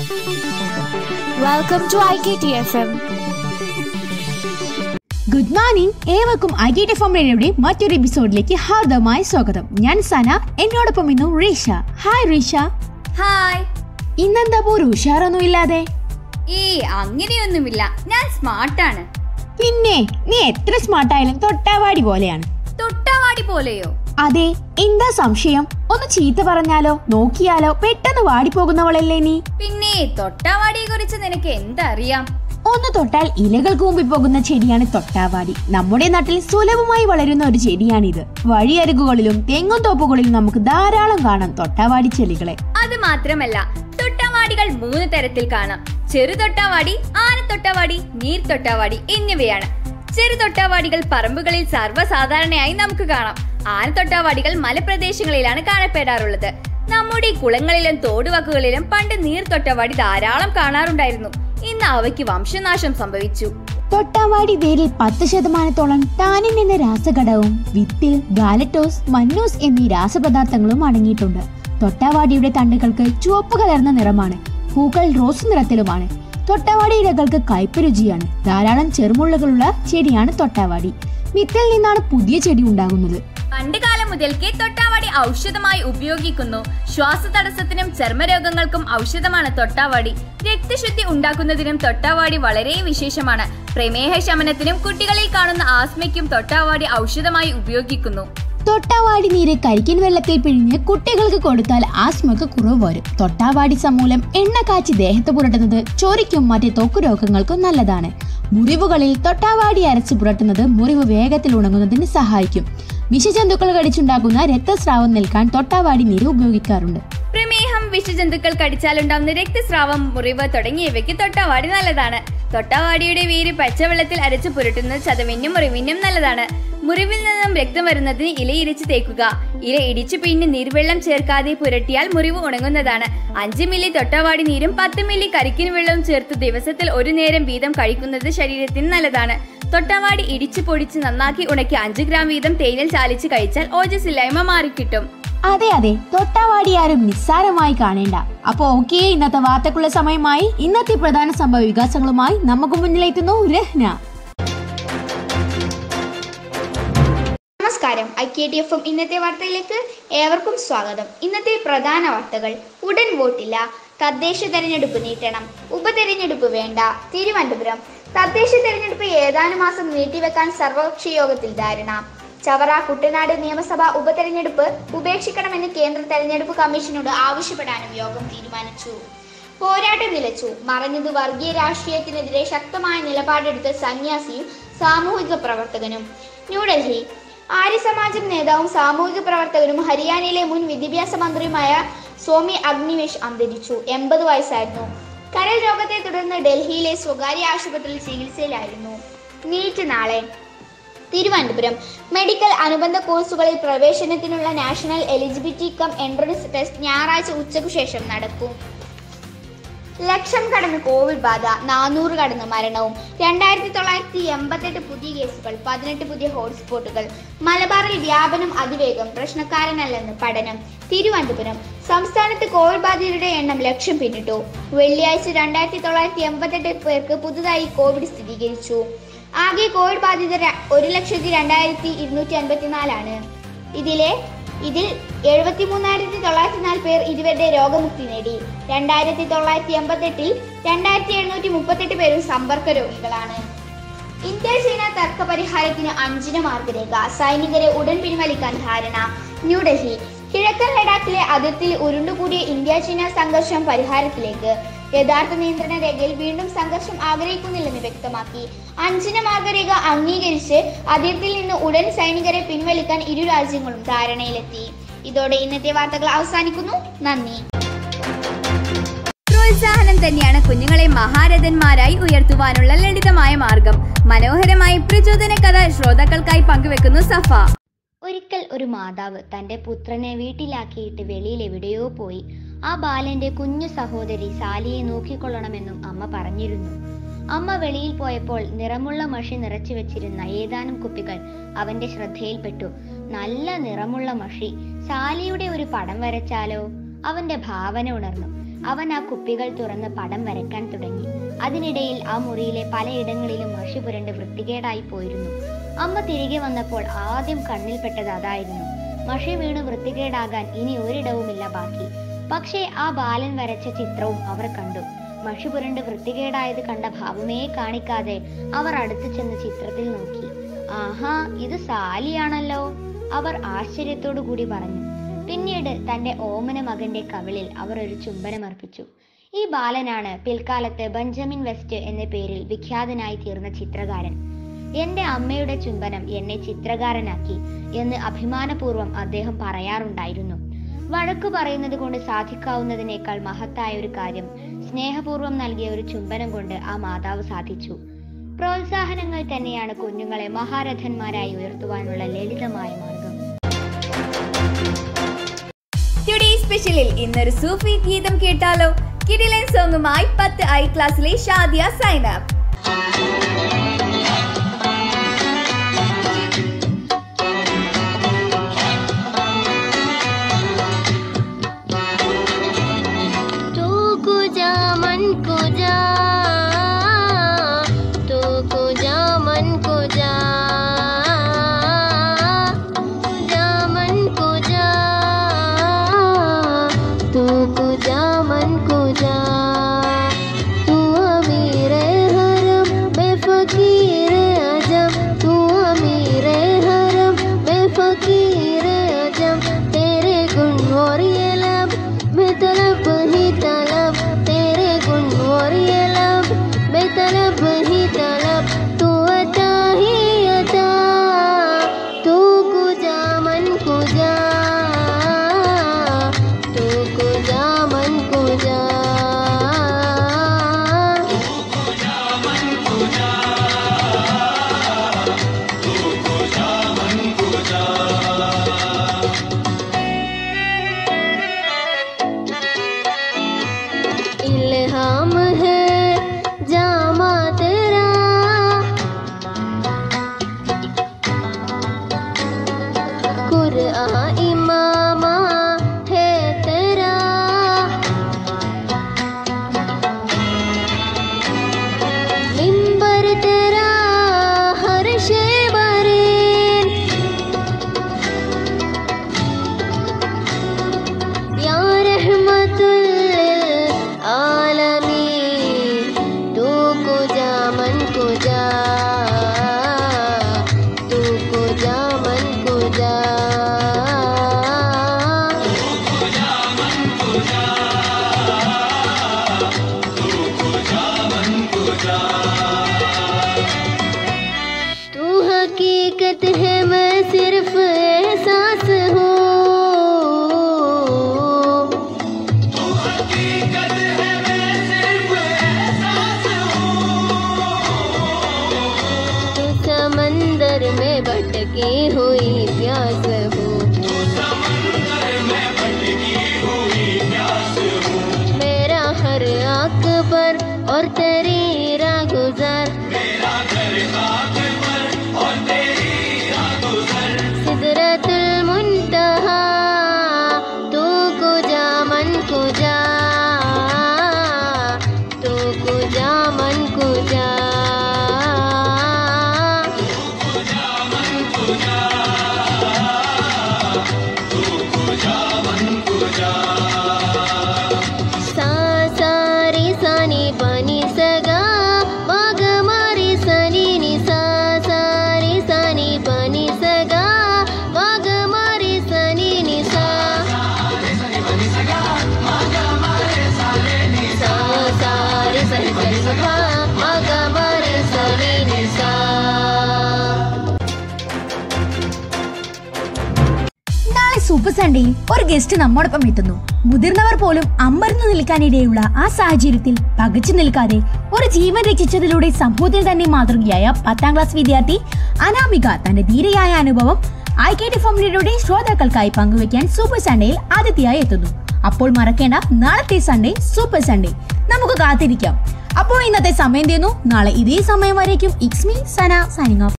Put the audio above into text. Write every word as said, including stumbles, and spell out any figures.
Welcome to I K T F M. Good morning, ഏവർക്കും I T F M റേഡിയോയുടെ മറ്റൊരു എപ്പിസോഡിലേക്ക് ഹാർദമായ സ്വാഗതം. ഞാൻ സന, എന്നോടൊപ്പം ഇന്നു റീഷ. ഹായ് റീഷ. ഹായ്. ഇന്നെന്താ പോ ഉഷാറൊന്നും ഇല്ലാതെ? ഏ അങ്ങനെയൊന്നുമില്ല, ഞാൻ സ്മാർട്ടാണ്. പിന്നെ നീ എത്ര സ്മാർട്ടായാലും തൊട്ടാവാടി പോലെയാണ്. തൊട്ടാവാടി പോലെയോ? അതെ, എന്താ സംശയം? ഒന്ന് ചീത്ത പറഞ്ഞാലോ നോക്കിയാലോ പെട്ടെന്ന് വാടിപ്പോകുന്നവളല്ലേ നീ? പിന്നെ തൊട്ടാവാടിയെ കുറിച്ച് നിനക്ക് എന്തറിയാം? ഒന്ന് തൊട്ടാൽ ഇലകൾ കൂമ്പി പോകുന്ന ചെടിയാണ് തൊട്ടാവാടി. നമ്മുടെ നാട്ടിൽ സുലഭമായി വളരുന്ന ഒരു ചെടിയാണിത്. വഴിയരികുകളിലും തെങ്ങും തോപ്പുകളിലും നമുക്ക് ധാരാളം കാണാം തൊട്ടാവാടി ചെടികളെ. അത് മാത്രമല്ല, തൊട്ടാവാടികൾ മൂന്ന് തരത്തിൽ കാണാം. ചെറു തൊട്ടാവാടി, ആനത്തൊട്ടാവാടി, നീർത്തൊട്ടാവാടി എന്നിവയാണ്. ചെറു തൊട്ടാവാടികൾ പറമ്പുകളിൽ സർവ്വസാധാരണയായി നമുക്ക് കാണാം. ആനത്തൊട്ടാവാടികൾ മലപ്രദേശങ്ങളിലാണ് കാണപ്പെടാറുള്ളത്. നമ്മുടെ കുളങ്ങളിലും തോടുവക്കുകളിലും പണ്ട് നീർത്തൊട്ടാവാടി ധാരാളം കാണാറുണ്ടായിരുന്നു. ഇന്ന് അവയ്ക്ക് വംശനാശം സംഭവിച്ചു. തൊട്ടാവാടി വേരിൽ പത്ത് ശതമാനത്തോളം ടാനിൻ എന്ന രാസഘടകവും വിത്തിൽ ഗാലറ്റോസ്, മന്നൂസ് എന്നീ രാസപദാർത്ഥങ്ങളും അടങ്ങിയിട്ടുണ്ട്. തൊട്ടാവാടിയുടെ തണ്ടുകൾക്ക് ചുവപ്പ് കലർന്ന നിറമാണ്. പൂക്കൾ റോസ് നിറത്തിലുമാണ്. തൊട്ടാവാടി ഇലകൾക്ക് കയ്പ് രുചിയാണ്. ധാരാളം ചെറുമുള്ളുകളുള്ള ചെടിയാണ് തൊട്ടാവാടി. വിത്തിൽ നിന്നാണ് പുതിയ ചെടി ഉണ്ടാകുന്നത്. പണ്ടുകാലം മുതൽക്കേ തൊട്ടാവാടി ഔഷധമായി ഉപയോഗിക്കുന്നു. ശ്വാസതടസ്സത്തിനും ചർമ്മരോഗങ്ങൾക്കും ഔഷധമാണ് തൊട്ടാവാടി. രക്തശുദ്ധി ഉണ്ടാക്കുന്നതിനും തൊട്ടാവാടി വളരെ വിശേഷമാണ്. പ്രമേഹ ശമനത്തിനും കുട്ടികളിൽ കാണുന്ന ആസ്മയ്ക്കും തൊട്ടാവാടി ഔഷധമായി ഉപയോഗിക്കുന്നു. തൊട്ടാവാടി നീര് കരിക്കിൻ വെള്ളത്തിൽ പിഴിഞ്ഞ് കുട്ടികൾക്ക് കൊടുത്താൽ ആസ്മക്ക് കുറവ് വരും. തൊട്ടാവാടി സമൂലം എണ്ണ കാച്ചി ദേഹത്ത് പുരട്ടുന്നത് ചൊറിക്കും മറ്റ് ത്വക്ക് രോഗങ്ങൾക്കും നല്ലതാണ്. മുറിവുകളിൽ തൊട്ടാവാടി അരച്ച് പുരട്ടുന്നത് മുറിവ് വേഗത്തിൽ ഉണങ്ങുന്നതിന് സഹായിക്കും. വിഷജന്തുക്കൾ കടിച്ചുണ്ടാക്കുന്ന രക്തസ്രാവം നിൽക്കാൻ തൊട്ടാവാടി നീര് ഉപയോഗിക്കാറുണ്ട്. പ്രമേഹം, വിഷജന്തുക്കൾ കടിച്ചാലുണ്ടാവുന്ന രക്തസ്രാവം, മുറിവ് തുടങ്ങിയവയ്ക്ക് തൊട്ടാവാടി നല്ലതാണ്. തൊട്ടാവാടിയുടെ വേര് പച്ചവെള്ളത്തിൽ അരച്ച് പുരട്ടുന്നത് ചതവിനും മുറിവിനും നല്ലതാണ്. മുറിവിൽ നിന്നും രക്തം വരുന്നതിന് ഇല ഇരിച്ച് തേക്കുക. ഇല ഇടിച്ചു പിഴിഞ്ഞ് നീർവെള്ളം ചേർക്കാതെ പുരട്ടിയാൽ മുറിവ് ഉണങ്ങുന്നതാണ്. അഞ്ച് മില്ലി തൊട്ടാവാടി നീരും പത്ത് മില്ലി കരിക്കിൻ വെള്ളവും ചേർത്ത് ദിവസത്തിൽ ഒരു നേരം വീതം കഴിക്കുന്നത് ശരീരത്തിന് നല്ലതാണ്. തൊട്ടാവാടി ഇടിച്ചു പൊടിച്ച് നന്നാക്കി ഉണക്കി അഞ്ച് ഗ്രാം വീതം തേനിൽ ചാലിച്ച് കഴിച്ചാൽ ഓജസ്സില്ലായ്മ മാറിക്കിട്ടും. അതെ അതെ, തൊട്ടാവാടി ആരും നിസ്സാരമായി കാണേണ്ട. അപ്പൊ ഓക്കെ, ഇന്നത്തെ വാർത്തക്കുള്ള സമയമായി. ഇന്നത്തെ പ്രധാന സംഭവ വികാസങ്ങളുമായി നമുക്ക് മുന്നിലെത്തുന്നു രഹ്ന. നമസ്കാരം, I K T F M ഇന്നത്തെ വാർത്തയിലേക്ക് ഏവർക്കും സ്വാഗതം. ഇന്നത്തെ പ്രധാന വാർത്തകൾ: ഉടൻ വോട്ടില്ല, തദ്ദേശ തെരഞ്ഞെടുപ്പ് നീട്ടണം, ഉപതെരഞ്ഞെടുപ്പ് വേണ്ട. തിരുവനന്തപുരം: തദ്ദേശ തെരഞ്ഞെടുപ്പ് ഏതാനും മാസം നീട്ടിവെക്കാൻ സർവകക്ഷി യോഗത്തിൽ ധാരണ. ചവറ കുട്ടനാട് നിയമസഭാ ഉപതെരഞ്ഞെടുപ്പ് ഉപേക്ഷിക്കണമെന്ന് കേന്ദ്ര തെരഞ്ഞെടുപ്പ് കമ്മീഷനോട് ആവശ്യപ്പെടാനും യോഗം തീരുമാനിച്ചു. പോരാട്ടം നിലച്ചു, മറഞ്ഞത് വർഗീയ രാഷ്ട്രീയത്തിനെതിരെ ശക്തമായ നിലപാടെടുത്ത സന്യാസിയും സാമൂഹിക പ്രവർത്തകനും. ന്യൂഡൽഹി: ആര്യസമാജം നേതാവും സാമൂഹിക പ്രവർത്തകനും ഹരിയാനയിലെ മുൻ വിദ്യാഭ്യാസ മന്ത്രിയുമായ സ്വാമി അഗ്നിവേശ് അന്തരിച്ചു. എൺപത് വയസ്സായിരുന്നു. കരൾ രോഗത്തെ തുടർന്ന് ഡൽഹിയിലെ സ്വകാര്യ ആശുപത്രിയിൽ ചികിത്സയിലായിരുന്നു. നീറ്റ് നാളെ. തിരുവനന്തപുരം: മെഡിക്കൽ അനുബന്ധ കോഴ്സുകളിൽ പ്രവേശനത്തിനുള്ള national eligibility cum entrance test ഞായറാഴ്ച ഉച്ചയ്ക്കു ശേഷം നടക്കും. ലക്ഷം കടന്ന് കോവിഡ് ബാധ, നാനൂറ് കടന്ന് മരണവും. രണ്ടായിരത്തി തൊള്ളായിരത്തി എൺപത്തെട്ട് പുതിയ കേസുകൾ, പതിനെട്ട് പുതിയ ഹോട്ട്സ്പോട്ടുകൾ. മലബാറിൽ വ്യാപനം അതിവേഗം, പ്രശ്നക്കാരനല്ലെന്ന് പഠനം. തിരുവനന്തപുരം: സംസ്ഥാനത്ത് കോവിഡ് ബാധിതരുടെ എണ്ണം ലക്ഷം പിന്നിട്ടു. വെള്ളിയാഴ്ച രണ്ടായിരത്തി തൊള്ളായിരത്തി എൺപത്തെട്ട് പേർക്ക് പുതുതായി കോവിഡ് സ്ഥിരീകരിച്ചു. ആകെ കോവിഡ് ബാധിതർ ഒരു ലക്ഷത്തി രണ്ടായിരത്തി ഇരുന്നൂറ്റി അൻപത്തിനാലാണ്. ഇതിലെ ഇതിൽ എഴുപത്തി മൂന്നായിരത്തി തൊള്ളായിരത്തി നാല് പേർ ഇതുവരെ രോഗമുക്തി നേടി. രണ്ടായിരത്തി തൊള്ളായിരത്തി എൺപത്തെട്ടിൽ രണ്ടായിരത്തി എഴുന്നൂറ്റി മുപ്പത്തെട്ട് പേരും സമ്പർക്ക രോഗികളാണ്. ഇന്ത്യ ചൈന തർക്ക പരിഹാരത്തിന് അഞ്ചിന മാർഗരേഖ, സൈനികരെ ഉടൻ പിൻവലിക്കാൻ ധാരണ. ന്യൂഡൽഹി: കിഴക്കൻ ലഡാക്കിലെ അതിർത്തിയിൽ ഉരുണ്ടുകൂടിയ ഇന്ത്യ ചൈന സംഘർഷം പരിഹാരത്തിലേക്ക്. യഥാർത്ഥ നിയന്ത്രണ രേഖയിൽ വീണ്ടും സംഘർഷം ആഗ്രഹിക്കുന്നില്ലെന്ന് വ്യക്തമാക്കി. അഞ്ചിന മാർഗരേഖ അംഗീകരിച്ച് അതിർത്തിയിൽ നിന്ന് ഉടൻ സൈനികരെ പിൻവലിക്കാൻ ഇരു രാജ്യങ്ങളും ധാരണയിലെത്തി. ഇതോടെ ഇന്നത്തെ വാർത്തകൾ അവസാനിക്കുന്നു. നന്ദി. പ്രോത്സാഹനം തന്നെയാണ് കുഞ്ഞുങ്ങളെ മഹാരഥന്മാരായി ഉയർത്തുവാനുള്ള ലളിതമായ മാർഗം. മനോഹരമായി പ്രചോദന കഥ ശ്രോതാക്കൾക്കായി പങ്കുവെക്കുന്നു സഫ. ഒരിക്കൽ ഒരു മാതാവ് തൻ്റെ പുത്രനെ വീട്ടിലാക്കിയിട്ട് വെളിയിൽ എവിടെയോ പോയി. ആ ബാലന്റെ കുഞ്ഞു സഹോദരി സാലിയെ നോക്കിക്കൊള്ളണമെന്നും അമ്മ പറഞ്ഞിരുന്നു. അമ്മ വെളിയിൽ പോയപ്പോൾ നിറമുള്ള മഷി നിറച്ചു വെച്ചിരുന്ന ഏതാനും കുപ്പികൾ അവന്റെ ശ്രദ്ധയിൽപ്പെട്ടു. നല്ല നിറമുള്ള മഷി. സാലിയുടെ ഒരു പടം വരച്ചാലോ? അവന്റെ ഭാവന ഉണർന്നു. അവൻ ആ കുപ്പികൾ തുറന്ന് പടം വരയ്ക്കാൻ തുടങ്ങി. അതിനിടയിൽ ആ മുറിയിലെ പലയിടങ്ങളിലും മഷി പുരണ്ട് വൃത്തികേടായി പോയിരുന്നു. അമ്മ തിരികെ വന്നപ്പോൾ ആദ്യം കണ്ണിൽപ്പെട്ടത് അതായിരുന്നു. മഷി വീണ് വൃത്തികേടാകാൻ ഇനി ഒരിടവുമില്ല ബാക്കി. പക്ഷേ ആ ബാലൻ വരച്ച ചിത്രവും അവർ കണ്ടു. മഷി പുരണ്ട് വൃത്തികേടായത് കണ്ട ഭാവമേ കാണിക്കാതെ അവർ അടുത്തു ചെന്ന് ചിത്രത്തിൽ നോക്കി. ആഹാ, ഇത് സാലിയാണല്ലോ, അവർ ആശ്ചര്യത്തോടു കൂടി പറഞ്ഞു. പിന്നീട് തന്റെ ഓമന മകന്റെ കവിളിൽ അവർ ഒരു ചുംബനമർപ്പിച്ചു. ഈ ബാലനാണ് പിൽക്കാലത്ത് ബെഞ്ചമിൻ വെസ്റ്റ് എന്ന പേരിൽ വിഖ്യാതനായി തീർന്ന ചിത്രകാരൻ. എന്റെ അമ്മയുടെ ചുംബനം എന്നെ ചിത്രകാരനാക്കി എന്ന് അഭിമാനപൂർവ്വം അദ്ദേഹം പറയാറുണ്ടായിരുന്നു. വഴക്കു പറയുന്നത് കൊണ്ട് സാധിക്കാവുന്നതിനേക്കാൾ മഹത്തായ ഒരു കാര്യം സ്നേഹപൂർവ്വം നൽകിയ ഒരു ചുംബനം കൊണ്ട് ആ മാതാവ് സാധിച്ചു. പ്രോത്സാഹനങ്ങൾ തന്നെയാണ് കുഞ്ഞുങ്ങളെ മഹാരഥന്മാരായി ഉയർത്തുവാനുള്ള ലളിതമായ മാർഗം. ടുഡേ സ്പെഷ്യലിൽ ഇന്നൊരു സൂഫി ഗീതം കേട്ടാലോ? കിടിലൻ സോങ്ങുമായി പത്ത് ഐ ക്ലാസ്സിലെ ഷാദിയ സൈനബ്. സൂപ്പർ സൺഡേയിൽ ഒരു ഗസ്റ്റ് നമ്മോടൊപ്പം എത്തുന്നു. മുതിർന്നവർ പോലും അമർന്നു നിൽക്കാനിടയുള്ള ആ സാഹചര്യത്തിൽ പകച്ചു നിൽക്കാതെ ഒരു ജീവൻ രക്ഷിച്ചതിലൂടെ സമൂഹത്തിന് തന്നെ മാതൃകയായ പത്താം ക്ലാസ് വിദ്യാർത്ഥി അനാമിക തന്റെ ധീരയായ അനുഭവം ഐ കെ ടി ഫാമിലിയുടെ ശ്രോതാക്കൾക്കായി പങ്കുവയ്ക്കാൻ സൂപ്പർ സൺഡേയിൽ ആതിഥ്യയായി എത്തുന്നു. അപ്പോൾ മറക്കേണ്ട നാളത്തെ സൺഡേ സൂപ്പർ സൺഡേ നമുക്ക് കാത്തിരിക്കാം. അപ്പോൾ ഇന്നത്തെ സമയം തീർന്നു. നാളെ ഇതേ സമയം വരേക്കും it's me Sana signing of.